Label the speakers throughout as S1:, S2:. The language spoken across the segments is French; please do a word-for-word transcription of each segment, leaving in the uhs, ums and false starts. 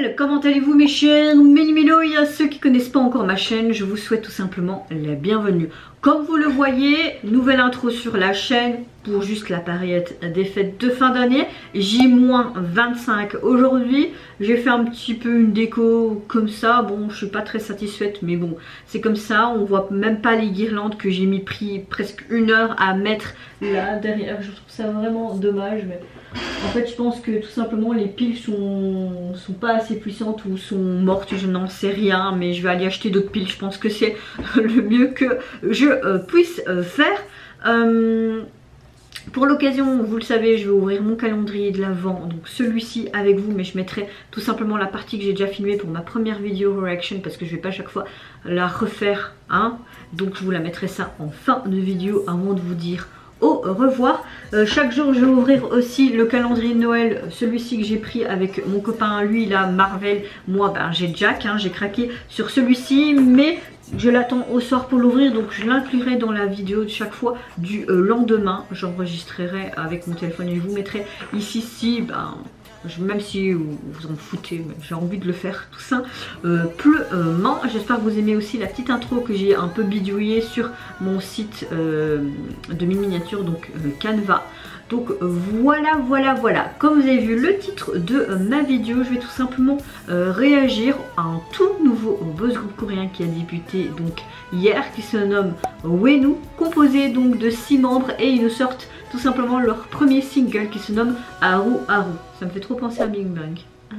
S1: comment allez-vous mes chers Méli-Mélo? Il y a ceux qui connaissent pas encore ma chaîne, je vous souhaite tout simplement la bienvenue. Comme vous le voyez, nouvelle intro sur la chaîne pour juste la période des fêtes de fin d'année. J vingt-cinq aujourd'hui. J'ai fait un petit peu une déco comme ça. Bon, je suis pas très satisfaite, mais bon, c'est comme ça. On voit même pas les guirlandes que j'ai mis pris presque une heure à mettre là derrière. Je trouve ça vraiment dommage. Mais en fait, je pense que tout simplement les piles sont, sont pas assez puissantes ou sont mortes. Je n'en sais rien, mais je vais aller acheter d'autres piles. Je pense que c'est le mieux que je euh, puisse euh, faire. Euh, Pour l'occasion, vous le savez, je vais ouvrir mon calendrier de l'Avent, donc celui-ci avec vous, mais je mettrai tout simplement la partie que j'ai déjà filmée pour ma première vidéo reaction parce que je vais pas à chaque fois la refaire, hein. Donc je vous la mettrai ça en fin de vidéo avant de vous dire au revoir. Euh, chaque jour je vais ouvrir aussi le calendrier de Noël, celui-ci que j'ai pris avec mon copain, lui il a Marvel, moi ben j'ai Jack, hein, j'ai craqué sur celui-ci, mais je l'attends au soir pour l'ouvrir, donc je l'inclurai dans la vidéo de chaque fois du euh, lendemain. J'enregistrerai avec mon téléphone et je vous mettrai ici si ben je, même si vous vous en foutez, j'ai envie de le faire tout ça euh, pleinement. J'espère que vous aimez aussi la petite intro que j'ai un peu bidouillée sur mon site euh, de miniature, donc euh, Canva. Donc voilà, voilà, voilà. Comme vous avez vu le titre de euh, ma vidéo, je vais tout simplement euh, réagir à un tout nouveau buzz group coréen qui a débuté donc hier, qui se nomme Wenu, composé donc de six membres, et ils nous sortent tout simplement leur premier single qui se nomme Haru Haru. Ça me fait trop penser à Big Bang.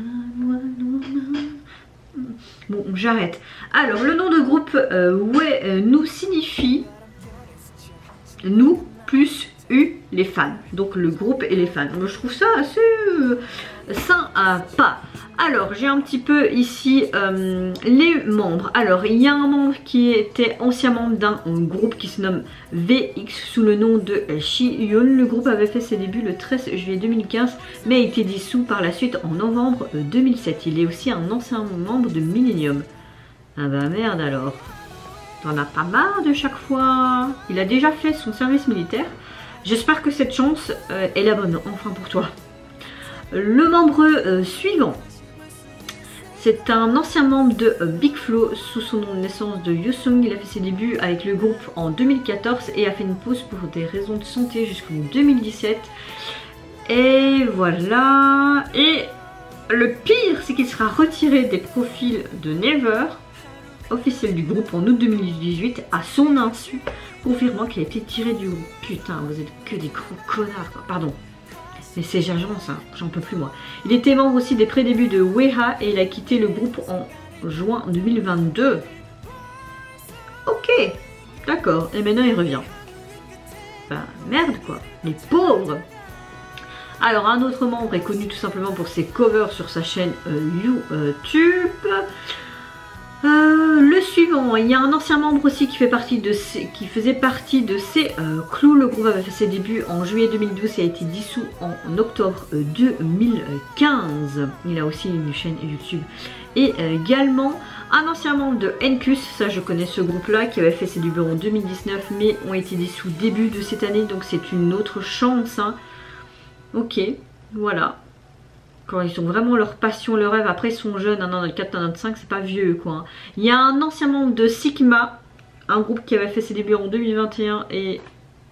S1: Bon, j'arrête. Alors, le nom de groupe euh, Wenu signifie nous plus U, les fans. Donc le groupe et les fans. Moi, je trouve ça assez euh, sympa. Alors j'ai un petit peu ici euh, les membres. Alors il y a un membre qui était ancien membre d'un groupe qui se nomme V X sous le nom de Shi-Hyun. Le groupe avait fait ses débuts le treize juillet deux mille quinze mais a été dissous par la suite en novembre deux mille sept. Il est aussi un ancien membre de Millennium. Ah bah merde alors. T'en as pas marre de chaque fois. Il a déjà fait son service militaire. J'espère que cette chance euh, est la bonne, enfin pour toi. Le membre euh, suivant, c'est un ancien membre de euh, Big Flo sous son nom de naissance de Yosung. Il a fait ses débuts avec le groupe en deux mille quatorze et a fait une pause pour des raisons de santé jusqu'en deux mille dix-sept. Et voilà. Et le pire, c'est qu'il sera retiré des profils de Never, officiel du groupe, en août deux mille dix-huit à son insu, confirmant qu'il a été tiré du groupe. Putain, vous êtes que des gros connards quoi. Pardon, mais c'est Jajon ça, j'en peux plus moi. Il était membre aussi des prédébuts de Weha et il a quitté le groupe en juin deux mille vingt-deux. Ok, d'accord, et maintenant il revient. Bah merde quoi, les pauvres. Alors un autre membre est connu tout simplement pour ses covers sur sa chaîne euh, YouTube. Euh, le suivant, il y a un ancien membre aussi qui fait partie de ces, qui faisait partie de ces euh, clous. Le groupe avait fait ses débuts en juillet deux mille douze et a été dissous en octobre euh, deux mille quinze. Il a aussi une chaîne YouTube. Et euh, également un ancien membre de N Q S, ça je connais ce groupe là, qui avait fait ses débuts en deux mille dix-neuf mais ont été dissous début de cette année, donc c'est une autre chance, hein. Ok, voilà. Quand ils ont vraiment leur passion, leur rêve. Après ils sont jeunes, un an, quatre, un an, cinq, c'est pas vieux quoi, hein. Il y a un ancien membre de Sigma, un groupe qui avait fait ses débuts en deux mille vingt et un et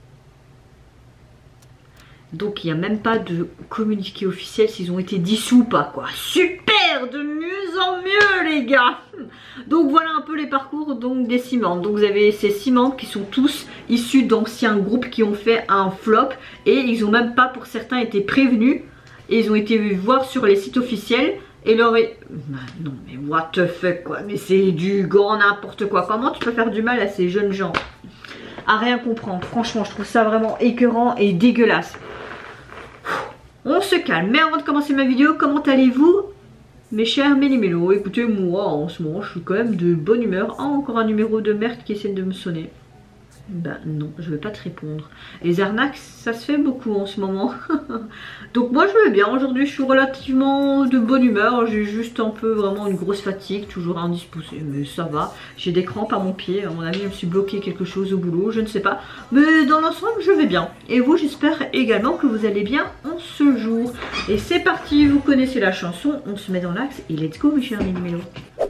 S1: donc il n'y a même pas de communiqué officiel s'ils ont été dissous ou pas quoi. Super, de mieux en mieux les gars. Donc voilà un peu les parcours donc des six membres. Donc vous avez ces six membres qui sont tous issus d'anciens groupes qui ont fait un flop et ils ont même pas pour certains été prévenus. Et ils ont été voir sur les sites officiels et leur est... Bah non mais what the fuck quoi, mais c'est du grand n'importe quoi. Comment tu peux faire du mal à ces jeunes gens? À rien comprendre, franchement je trouve ça vraiment écœurant et dégueulasse. On se calme, mais avant de commencer ma vidéo, comment allez-vous mes chers Méli-Mélo? Écoutez, moi en ce moment je suis quand même de bonne humeur. Oh, encore un numéro de merde qui essaie de me sonner. Ben non, je vais pas te répondre. Les arnaques, ça se fait beaucoup en ce moment. Donc moi je vais bien. Aujourd'hui je suis relativement de bonne humeur. J'ai juste un peu vraiment une grosse fatigue, toujours indisposée, mais ça va. J'ai des crampes à mon pied. À mon avis, je me suis bloqué quelque chose au boulot, je ne sais pas. Mais dans l'ensemble, je vais bien. Et vous, j'espère également que vous allez bien en ce jour. Et c'est parti, vous connaissez la chanson. On se met dans l'axe et let's go mes chers mini-mélos.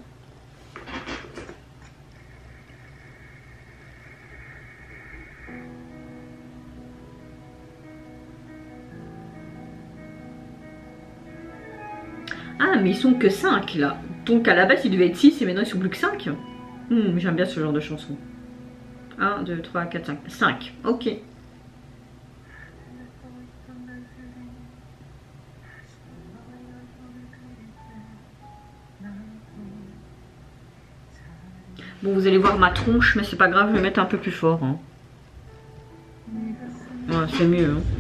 S1: Ah mais ils sont que cinq là. Donc à la base ils devaient être six et maintenant ils sont plus que cinq. Hmm, j'aime bien ce genre de chanson. un, deux, trois, quatre, cinq. cinq. Ok. Bon vous allez voir ma tronche mais c'est pas grave, je vais mettre un peu plus fort. Hein. Ouais, c'est mieux. Hein.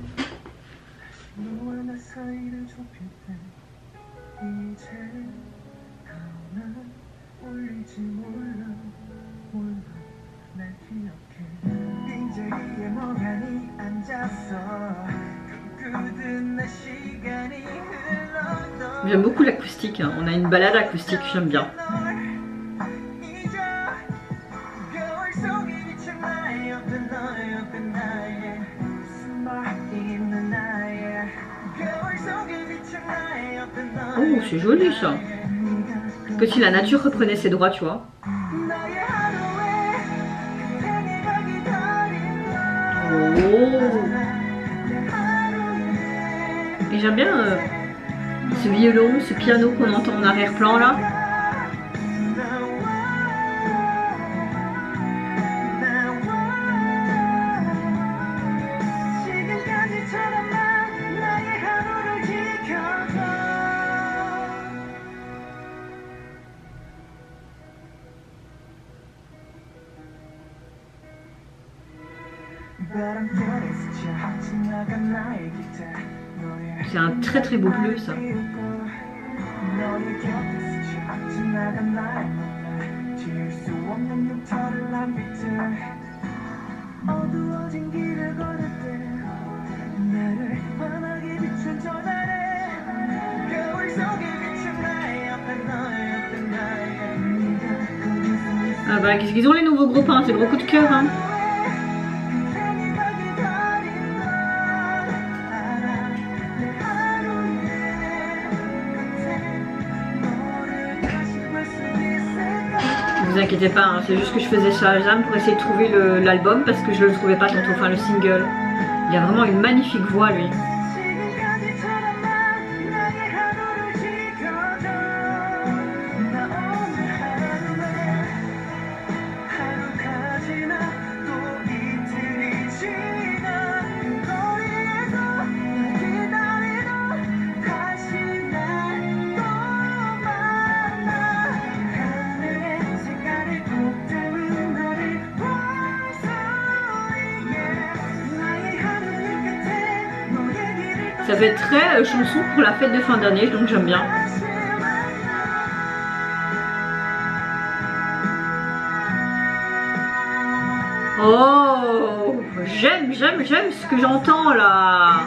S1: J'aime beaucoup l'acoustique, hein. On a une balade acoustique, j'aime bien. Oh, c'est joli ça. Que si la nature reprenait ses droits, tu vois. Oh. Et j'aime bien euh, ce violon, ce piano qu'on entend en arrière-plan là. C'est un très très beau bleu ça. Ah bah qu'est-ce qu'ils ont les nouveaux groupes, hein, c'est le gros coup de cœur. Hein. Ne vous inquiétez pas, hein, c'est juste que je faisais Shazam pour essayer de trouver l'album parce que je ne le trouvais pas tantôt, enfin le single. Il a vraiment une magnifique voix lui. Ça fait très euh, chanson pour la fête de fin d'année, donc j'aime bien. Oh, j'aime, j'aime, j'aime ce que j'entends là.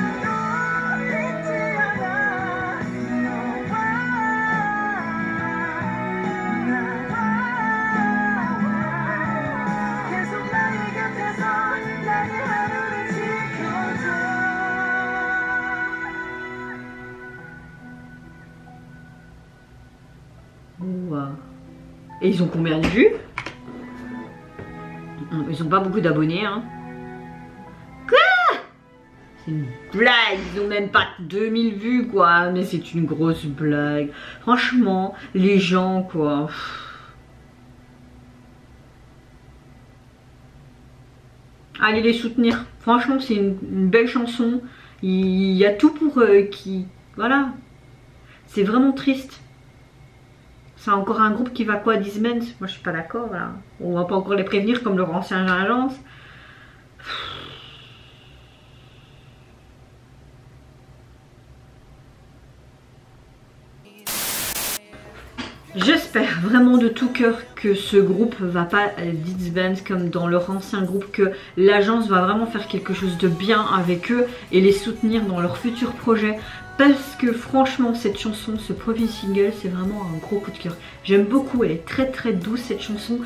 S1: Et ils ont combien de vues? Ils ont pas beaucoup d'abonnés, hein. Quoi? C'est une blague, ils ont même pas deux mille vues, quoi. Mais c'est une grosse blague. Franchement, les gens, quoi. Allez les soutenir. Franchement, c'est une, une belle chanson. Il y a tout pour euh, qui... Voilà. C'est vraiment triste. C'est encore un groupe qui va quoi, dix semaines? Moi je suis pas d'accord là. On va pas encore les prévenir comme leur ancien agence. J'espère vraiment de tout cœur que ce groupe va pas disband comme dans leur ancien groupe, que l'agence va vraiment faire quelque chose de bien avec eux et les soutenir dans leurs futurs projets. Parce que franchement cette chanson, ce premier single, c'est vraiment un gros coup de cœur. J'aime beaucoup, elle est très très douce cette chanson.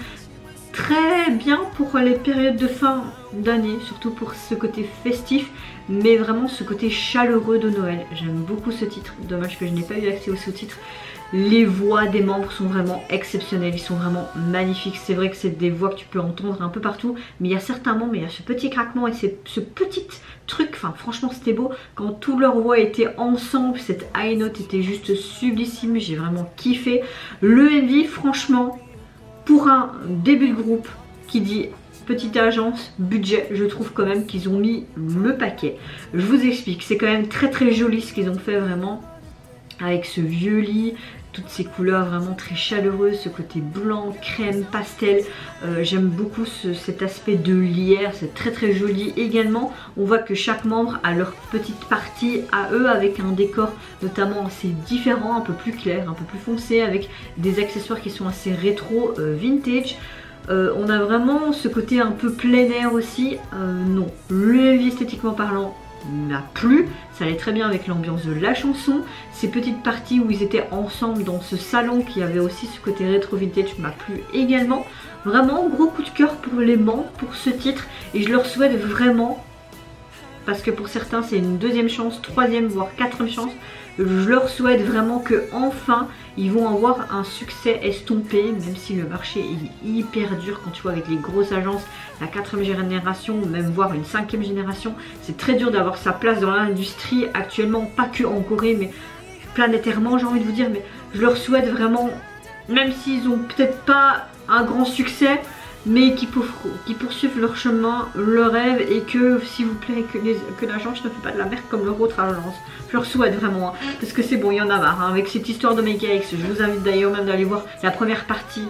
S1: Très bien pour les périodes de fin d'année, surtout pour ce côté festif, mais vraiment ce côté chaleureux de Noël. J'aime beaucoup ce titre, dommage que je n'ai pas eu accès au sous-titre. Les voix des membres sont vraiment exceptionnelles, ils sont vraiment magnifiques. C'est vrai que c'est des voix que tu peux entendre un peu partout, mais il y a certains moments, mais il y a ce petit craquement et ce petit truc, enfin franchement c'était beau. Quand toutes leurs voix étaient ensemble, cette high note était juste sublissime, j'ai vraiment kiffé. Le M V, franchement, pour un début de groupe qui dit petite agence, budget, je trouve quand même qu'ils ont mis le paquet. Je vous explique, c'est quand même très très joli ce qu'ils ont fait vraiment. Avec ce vieux lit, toutes ces couleurs vraiment très chaleureuses, ce côté blanc, crème, pastel. Euh, J'aime beaucoup ce, cet aspect de lierre, c'est très très joli également. On voit que chaque membre a leur petite partie à eux avec un décor notamment assez différent, un peu plus clair, un peu plus foncé, avec des accessoires qui sont assez rétro, euh, vintage. Euh, on a vraiment ce côté un peu plein air aussi. Euh, non, le M V esthétiquement parlant m'a plu, ça allait très bien avec l'ambiance de la chanson. Ces petites parties où ils étaient ensemble dans ce salon qui avait aussi ce côté rétro vintage m'a plu également. Vraiment gros coup de cœur pour les membres pour ce titre et je leur souhaite vraiment, parce que pour certains c'est une deuxième chance, troisième voire quatrième chance, je leur souhaite vraiment que enfin ils vont avoir un succès estompé, même si le marché est hyper dur quand tu vois avec les grosses agences, la quatrième génération, même voire une cinquième génération, c'est très dur d'avoir sa place dans l'industrie actuellement, pas que en Corée mais planétairement j'ai envie de vous dire. Mais je leur souhaite vraiment, même s'ils ont peut-être pas un grand succès, mais qui, pour, qui poursuivent leur chemin, leur rêve, et que s'il vous plaît que, que l'agence ne fait pas de la merde comme leur autre agence. Je leur souhaite vraiment, hein, parce que c'est bon, il y en a marre hein, avec cette histoire de Make X. Je vous invite d'ailleurs même d'aller voir la première partie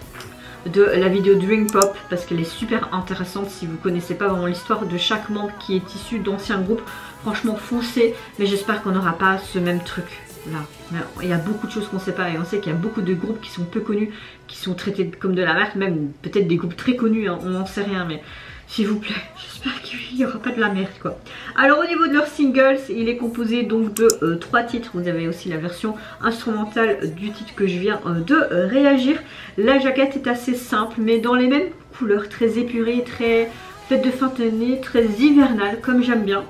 S1: de la vidéo Dream Pop parce qu'elle est super intéressante si vous connaissez pas vraiment l'histoire de chaque membre qui est issu d'anciens groupes. Franchement foncez, mais j'espère qu'on n'aura pas ce même truc là. Mais il y a beaucoup de choses qu'on sait pas et on sait qu'il y a beaucoup de groupes qui sont peu connus, qui sont traités comme de la merde, même peut-être des groupes très connus, hein, on n'en sait rien, mais s'il vous plaît, j'espère qu'il n'y aura pas de la merde quoi. Alors au niveau de leurs singles, il est composé donc de euh, trois titres. Vous avez aussi la version instrumentale du titre que je viens euh, de euh, réagir. La jaquette est assez simple mais dans les mêmes couleurs, très épurées, très fête de fin d'année, très hivernale comme j'aime bien.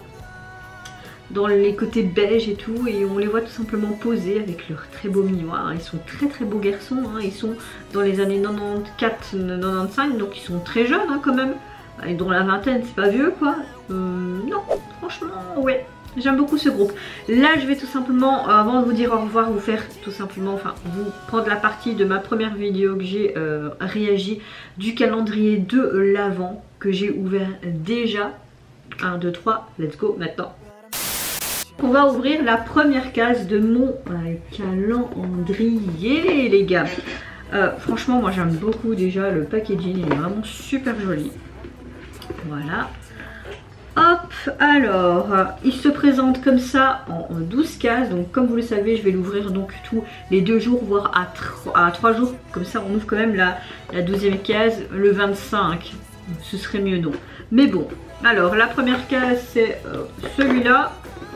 S1: Dans les côtés beige et tout, et on les voit tout simplement posés avec leur très beau miroir. Ils sont très très beaux garçons, hein. Ils sont dans les années quatre-vingt-quatorze quatre-vingt-quinze, donc ils sont très jeunes hein, quand même. Et dans la vingtaine, c'est pas vieux quoi. Euh, non, franchement, ouais. J'aime beaucoup ce groupe. Là, je vais tout simplement, avant de vous dire au revoir, vous faire tout simplement, enfin, vous prendre la partie de ma première vidéo que j'ai euh, réagi du calendrier de l'Avent que j'ai ouvert déjà. un, deux, trois, let's go maintenant. On va ouvrir la première case de mon euh, calendrier les gars. Euh, franchement moi j'aime beaucoup déjà le packaging, il est vraiment super joli. Voilà. Hop, alors il se présente comme ça en douze cases. Donc comme vous le savez je vais l'ouvrir donc tous les deux jours voire à trois jours. Comme ça on ouvre quand même la, la douzième case le vingt-cinq. Ce serait mieux non. Mais bon, alors la première case c'est euh, celui-là.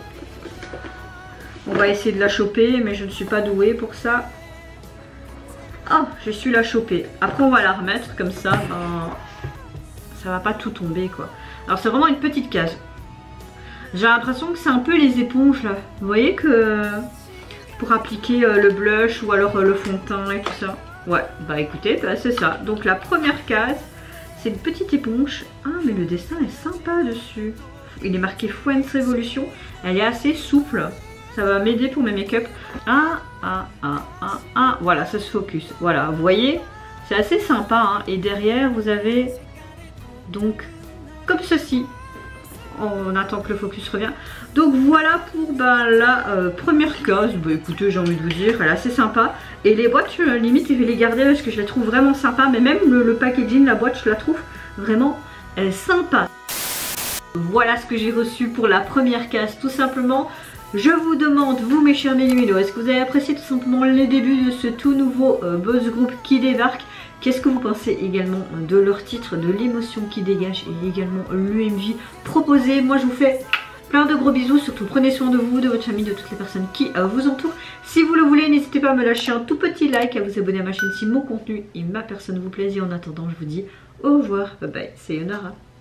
S1: On va essayer de la choper, mais je ne suis pas douée pour ça. Ah, je suis la choper. Après, on va la remettre comme ça. Ben, ça va pas tout tomber, quoi. Alors, c'est vraiment une petite case. J'ai l'impression que c'est un peu les éponges, là. Vous voyez que... Pour appliquer euh, le blush ou alors euh, le fond de teint et tout ça. Ouais, bah écoutez, bah, c'est ça. Donc, la première case, c'est une petite éponge. Ah, mais le dessin est sympa dessus. Il est marqué Friends Revolution. Elle est assez souple. Ça va m'aider pour mes make-up. Ah, ah, ah, ah, ah. Voilà, ça se focus. Voilà, vous voyez, c'est assez sympa. Hein. Et derrière, vous avez donc comme ceci. On attend que le focus revienne. Donc voilà pour bah, la euh, première case. Bah écoutez, j'ai envie de vous dire, elle est assez sympa. Et les boîtes, euh, limite, je vais les garder parce que je les trouve vraiment sympa. Mais même le, le packaging, la boîte, je la trouve vraiment euh, sympa. Voilà ce que j'ai reçu pour la première case, tout simplement. Je vous demande, vous mes chers Méluminos, est-ce que vous avez apprécié tout simplement les débuts de ce tout nouveau euh, boss group qui débarque? Qu'est-ce que vous pensez également de leur titre, de l'émotion qui dégage et également l'U M V proposé? Moi je vous fais plein de gros bisous, surtout prenez soin de vous, de votre famille, de toutes les personnes qui euh, vous entourent. Si vous le voulez, n'hésitez pas à me lâcher un tout petit like, à vous abonner à ma chaîne si mon contenu et ma personne vous plaisent. Et en attendant, je vous dis au revoir, bye bye, c'est Sayonara.